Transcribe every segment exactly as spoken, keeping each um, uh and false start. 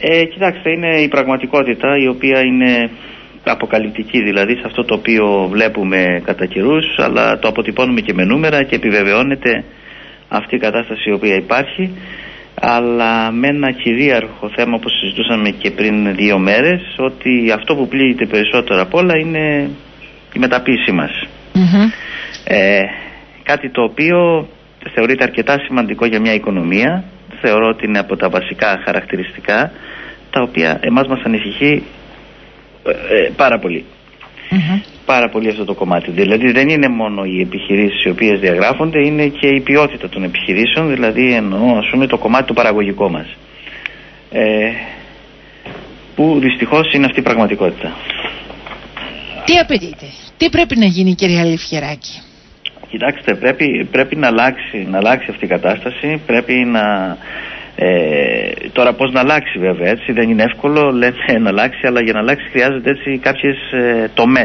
Ε, κοιτάξτε, είναι η πραγματικότητα η οποία είναι αποκαλυπτική, δηλαδή σε αυτό το οποίο βλέπουμε κατά καιρούς, αλλά το αποτυπώνουμε και με νούμερα και επιβεβαιώνεται αυτή η κατάσταση η οποία υπάρχει, αλλά με ένα κυρίαρχο θέμα, όπως συζητούσαμε και πριν δύο μέρες, ότι αυτό που πλήττει περισσότερο απ' όλα είναι η μεταποίηση μας. Mm-hmm. Ε, κάτι το οποίο θεωρείται αρκετά σημαντικό για μια οικονομία. Θεωρώ ότι είναι από τα βασικά χαρακτηριστικά τα οποία εμάς μας ανησυχεί ε, πάρα πολύ. Mm-hmm. Πάρα πολύ αυτό το κομμάτι. Δηλαδή δεν είναι μόνο οι επιχειρήσεις οι οποίες διαγράφονται, είναι και η ποιότητα των επιχειρήσεων, δηλαδή εννοώ ας πούμε το κομμάτι το παραγωγικό μας. Ε, που δυστυχώς είναι αυτή η πραγματικότητα. Τι απαιτείται, τι πρέπει να γίνει, κύριε Αλιφιεράκη? Κοιτάξτε, πρέπει, πρέπει να, αλλάξει, να αλλάξει αυτή η κατάσταση, πρέπει να... Ε, τώρα πώς να αλλάξει βέβαια, έτσι, δεν είναι εύκολο, λέμε να αλλάξει, αλλά για να αλλάξει χρειάζεται έτσι κάποιες ε, τομές,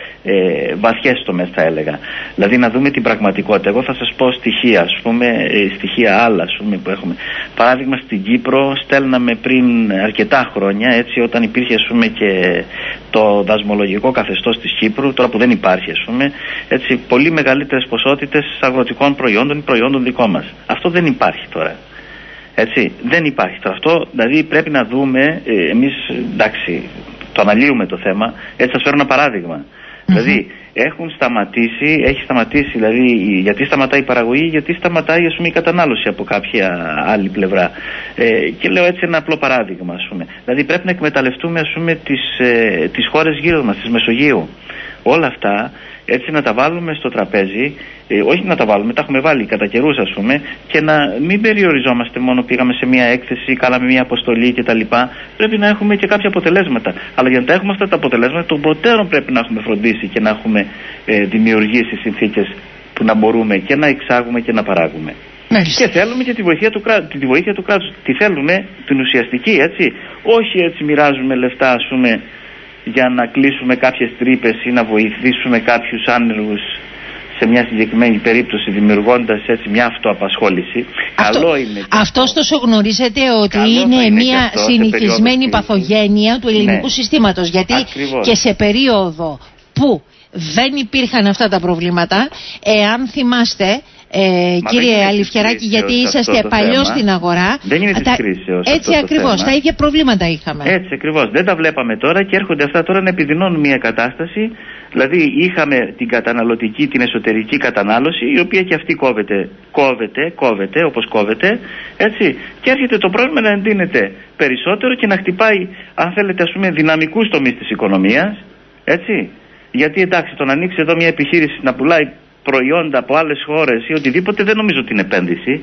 ε, βαθιές τομές θα έλεγα. Δηλαδή να δούμε την πραγματικότητα. Εγώ θα σας πω στοιχεία, ας πούμε, ε, στοιχεία άλλα ας πούμε, που έχουμε. Παράδειγμα στην Κύπρο στέλναμε πριν αρκετά χρόνια, έτσι, όταν υπήρχε ας πούμε και το δασμολογικό καθεστώς της Κύπρου, τώρα που δεν υπάρχει ας πούμε, έτσι, πολύ μεγαλύτερες ποσότητες αγροτικών προϊόντων ή προϊόντων δικών μας. Αυτό δεν υπάρχει τώρα. Έτσι, δεν υπάρχει αυτό, δηλαδή πρέπει να δούμε, ε, εμείς εντάξει το αναλύουμε το θέμα, έτσι σας φέρω ένα παράδειγμα. Mm-hmm. Δηλαδή έχουν σταματήσει, έχει σταματήσει δηλαδή, γιατί σταματάει η παραγωγή, γιατί σταματάει ας πούμε η κατανάλωση από κάποια άλλη πλευρά. Ε, και λέω έτσι ένα απλό παράδειγμα ας πούμε. Δηλαδή πρέπει να εκμεταλλευτούμε ας πούμε τις, ε, τις χώρες γύρω μας, της Μεσογείου. Όλα αυτά έτσι να τα βάλουμε στο τραπέζι, ε, όχι να τα βάλουμε, τα έχουμε βάλει κατά καιρούς ας πούμε, και να μην περιοριζόμαστε μόνο πήγαμε σε μια έκθεση, κάναμε μια αποστολή κτλ. Πρέπει να έχουμε και κάποια αποτελέσματα. Αλλά για να τα έχουμε αυτά τα αποτελέσματα, των προτέρων πρέπει να έχουμε φροντίσει και να έχουμε ε, δημιουργήσει συνθήκες που να μπορούμε και να εξάγουμε και να παράγουμε. Μάλιστα. Και θέλουμε και τη βοήθεια του, κρά... τη βοήθεια του κράτους. Τι θέλουμε, την ουσιαστική, έτσι. Όχι έτσι μοιράζουμε λεφτά ας πούμε, για να κλείσουμε κάποιες τρύπες ή να βοηθήσουμε κάποιους άνεργους σε μια συγκεκριμένη περίπτωση, δημιουργώντας έτσι μια αυτοαπασχόληση. Αυτό, καλό είναι και αυτό. Ωστόσο γνωρίζετε ότι είναι, είναι μια συνηθισμένη παθογένεια του ελληνικού ναι. συστήματος. Γιατί ακριβώς. Και σε περίοδο που δεν υπήρχαν αυτά τα προβλήματα, εάν θυμάστε, Ε, κύριε Αλιφιεράκη, γιατί είσαστε παλιό στην αγορά. Δεν είναι της κρίσεως. Έτσι ακριβώς, τα ίδια προβλήματα είχαμε. Έτσι ακριβώς. Δεν τα βλέπαμε τώρα και έρχονται αυτά τώρα να επιδεινώνουν μια κατάσταση. Δηλαδή είχαμε την καταναλωτική, την εσωτερική κατανάλωση, η οποία και αυτή κόβεται, κόβεται, κόβεται, όπως κόβεται, έτσι. Και έρχεται το πρόβλημα να εντείνεται περισσότερο και να χτυπάει, αν θέλετε, ας πούμε, δυναμικούς τομείς της οικονομίας, έτσι. Γιατί εντάξει, το να ανοίξει εδώ μια επιχείρηση να πουλάει προϊόντα από άλλες χώρες ή οτιδήποτε, δεν νομίζω ότι είναι επένδυση.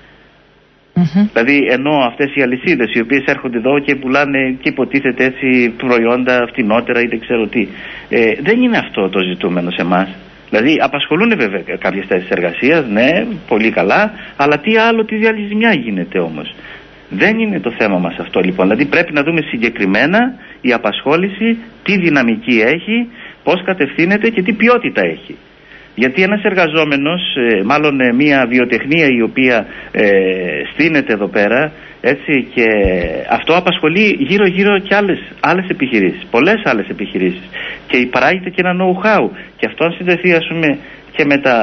Mm-hmm. Δηλαδή ενώ αυτές οι αλυσίδες οι οποίες έρχονται εδώ και πουλάνε και υποτίθεται έτσι προϊόντα φτηνότερα ή δεν ξέρω τι, ε, δεν είναι αυτό το ζητούμενο σε εμάς. Δηλαδή απασχολούν βέβαια κάποιες θέσεις εργασίας, ναι, πολύ καλά, αλλά τι άλλο, τι άλλη ζημιά γίνεται όμως. Δεν είναι το θέμα μας αυτό λοιπόν. Δηλαδή πρέπει να δούμε συγκεκριμένα η απασχόληση τι δυναμική έχει, πώς κατευθύνεται και τι ποιότητα έχει. Γιατί ένας εργαζόμενος, ε, μάλλον ε, μια βιοτεχνία η οποία ε, στείνεται εδώ πέρα, έτσι, και αυτό απασχολεί γύρω γύρω και άλλες, άλλες επιχειρήσεις, πολλές άλλες επιχειρήσεις, και παράγεται και ένα know-how, και αυτό αν συνδεθεί ας πούμε και με τα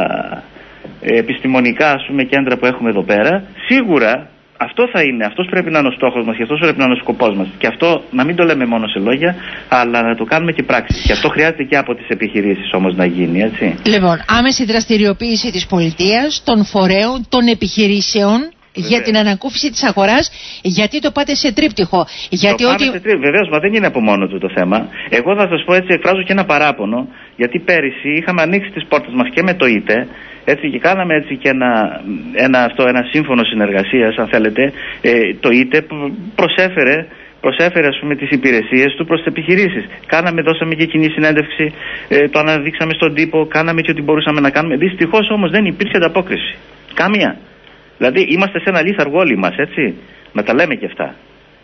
ε, επιστημονικά ας πούμε κέντρα που έχουμε εδώ πέρα, σίγουρα αυτό θα είναι, αυτός πρέπει να είναι ο στόχος μας και αυτός πρέπει να είναι ο σκοπός μας. Και αυτό να μην το λέμε μόνο σε λόγια, αλλά να το κάνουμε και πράξη. Και αυτό χρειάζεται και από τις επιχειρήσεις όμως να γίνει, έτσι. Λοιπόν, άμεση δραστηριοποίηση της πολιτείας, των φορέων, των επιχειρήσεων. Βεβαίως. Για την ανακούφιση της αγοράς, γιατί το πάτε σε τρίπτυχο. Γιατί το ότι... σε τρί... Βεβαίως, μα δεν είναι από μόνο του το θέμα. Εγώ θα σας πω έτσι, εκφράζω και ένα παράπονο, γιατί πέρυσι είχαμε ανοίξει τις πόρτες μας και με το ΙΤΕ, έτσι, και κάναμε έτσι και ένα, ένα, αυτό, ένα σύμφωνο συνεργασίας, αν θέλετε. Ε, το ΙΤΕ προσέφερε, προσέφερε ας πούμε τις υπηρεσίες του προς τις επιχειρήσεις. Κάναμε, δώσαμε και κοινή συνέντευξη, ε, το αναδείξαμε στον τύπο, κάναμε και ό,τι μπορούσαμε να κάνουμε. Δυστυχώς όμως δεν υπήρξε ανταπόκριση. Καμία. Δηλαδή είμαστε σε ένα λίθαργο όλοι μας, έτσι, να τα λέμε και αυτά.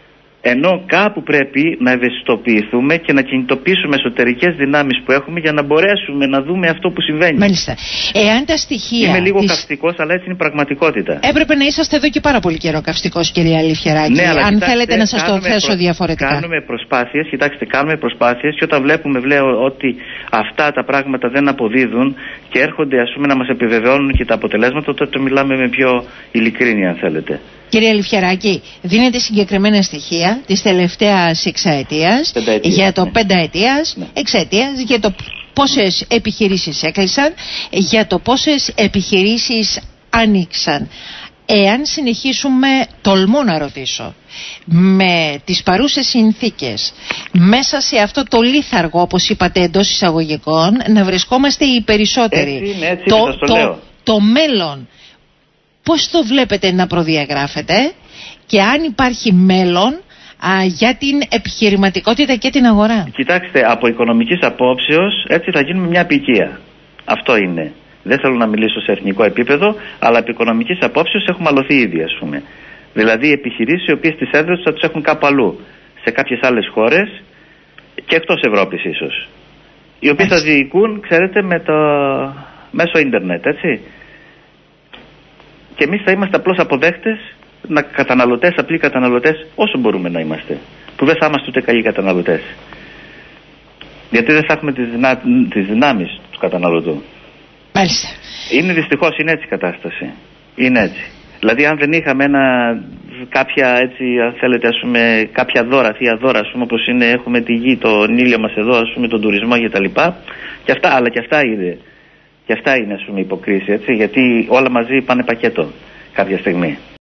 Ενώ κάπου πρέπει να ευαισθητοποιηθούμε και να κινητοποιήσουμε εσωτερικές δυνάμεις που έχουμε για να μπορέσουμε να δούμε αυτό που συμβαίνει. Μάλιστα. Εάν τα στοιχεία. Είμαι λίγο της... καυστικός, αλλά έτσι είναι η πραγματικότητα. Έπρεπε να είσαστε εδώ και πάρα πολύ καιρό καυστικός, κυρία Λιφιεράκη. Ναι, αλλά αν κοιτάξτε, θέλετε να σας το θέσω προ... διαφορετικά. Κάνουμε προσπάθειες, κοιτάξτε, κάνουμε προσπάθειες και όταν βλέπουμε, βλέπω ότι αυτά τα πράγματα δεν αποδίδουν και έρχονται, ας πούμε, να μας επιβεβαιώνουν και τα αποτελέσματα, τότε το μιλάμε με πιο ειλικρίνεια, αν θέλετε. Κυρία Λιφιεράκη, δίνετε συγκεκριμένα στοιχεία της τελευταίας εξαετίας, για το ναι. πενταετίας, ναι. εξαετίας, για το πόσες επιχειρήσεις έκλεισαν, για το πόσες επιχειρήσεις άνοιξαν. Εάν συνεχίσουμε, τολμώ να ρωτήσω, με τις παρούσες συνθήκες, μέσα σε αυτό το λίθαργο, όπως είπατε εντός εισαγωγικών, να βρισκόμαστε οι περισσότεροι. Έτσι είναι, έτσι το, είναι, το, το, λέω. το μέλλον, πώς το βλέπετε να προδιαγράφετε και αν υπάρχει μέλλον α, για την επιχειρηματικότητα και την αγορά? Κοιτάξτε, από οικονομικής απόψεως έτσι θα γίνουμε μια απικία. Αυτό είναι. Δεν θέλω να μιλήσω σε εθνικό επίπεδο, αλλά από οικονομικής απόψεως έχουμε αλωθεί ήδη, ας πούμε. Δηλαδή επιχειρήσεις οι οποίες τις έδρες θα τους έχουν κάπου αλλού, σε κάποιες άλλες χώρες και εκτός Ευρώπης ίσως. Οι οποίες θα διοικούν, ξέρετε, με το μέσω ίντερνετ, έτσι. Και εμείς θα είμαστε απλώς αποδέχτες, να καταναλωτές, απλοί καταναλωτές, όσο μπορούμε να είμαστε. Που δεν θα είμαστε ούτε καλοί καταναλωτές. Γιατί δεν θα έχουμε τις, δυνά... τις δυνάμεις του καταναλωτού. Μάλιστα. Είναι δυστυχώς, είναι έτσι η κατάσταση. Είναι έτσι. Δηλαδή αν δεν είχαμε ένα, κάποια έτσι, αν θέλετε, ας πούμε, κάποια δώρα, θεία δώρα, ας πούμε, όπως είναι, έχουμε τη γη, τον ήλιο μας εδώ, ας πούμε, τον τουρισμό και τα λοιπά. Και αυτά, αλλά και αυτά είναι. Και αυτά είναι, ας πούμε, υποκρίση, έτσι, γιατί όλα μαζί πάνε πακέτο κάποια στιγμή.